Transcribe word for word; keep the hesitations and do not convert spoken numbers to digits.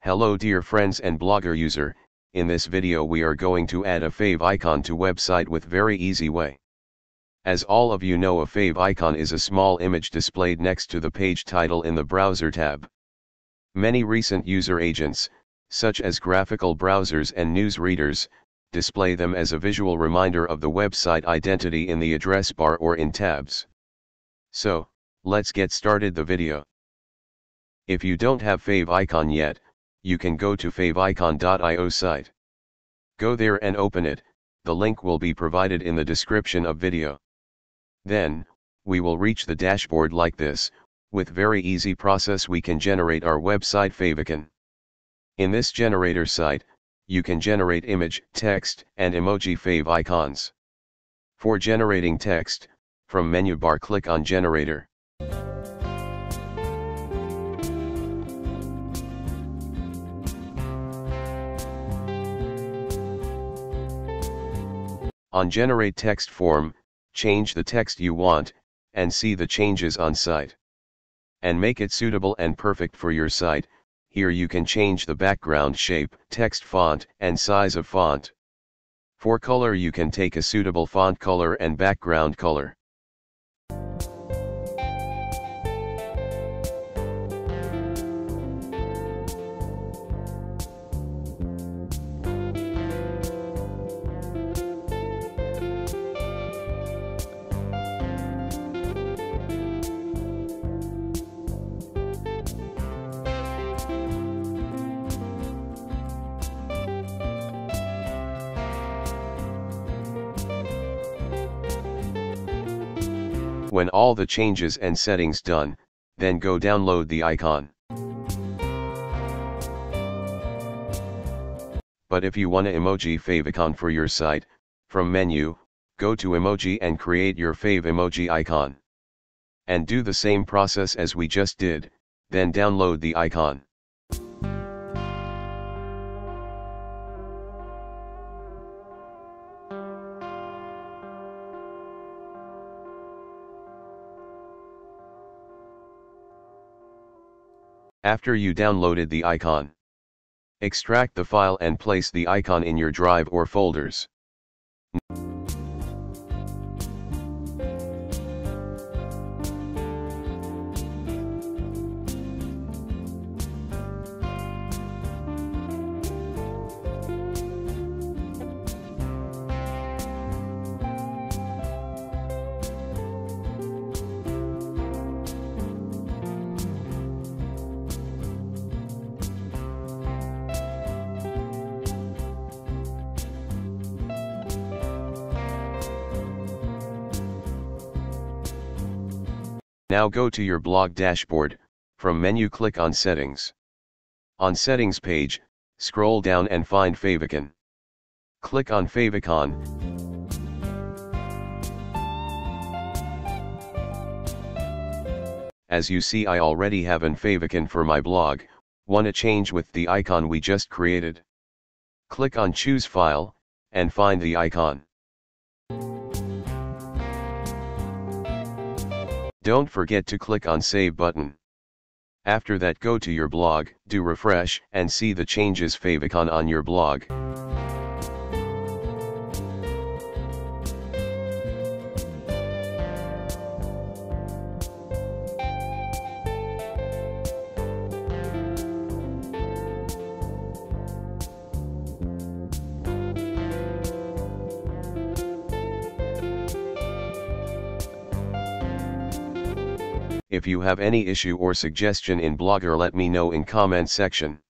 Hello dear friends and blogger user, in this video we are going to add a favicon to website with very easy way. As all of you know, a favicon is a small image displayed next to the page title in the browser tab. Many recent user agents, such as graphical browsers and newsreaders, display them as a visual reminder of the website identity in the address bar or in tabs. So, let's get started the video. If you don't have Faveicon yet, you can go to favicon dot i o site. Go there and open it, the link will be provided in the description of video. Then, we will reach the dashboard like this. With very easy process we can generate our website Faveicon. In this generator site, you can generate image, text, and emoji favicons. For generating text, from menu bar click on generator. On generate text form, change the text you want, and see the changes on site. And make it suitable and perfect for your site. Here you can change the background shape, text font, and size of font. For color you can take a suitable font color and background color. When all the changes and settings done, then go download the icon. But if you want an emoji favicon for your site, from menu, go to emoji and create your fave emoji icon. And do the same process as we just did, then download the icon. After you downloaded the icon, extract the file and place the icon in your drive or folders. Now go to your blog dashboard, from menu click on Settings. On Settings page, scroll down and find Faveicon. Click on Faveicon. As you see, I already have an Faveicon for my blog. Wanna change with the icon we just created? Click on Choose File, and find the icon. Don't forget to click on Save button. After that go to your blog, do refresh, and see the changes Faveicon on your blog. If you have any issue or suggestion in Blogger, let me know in comment section.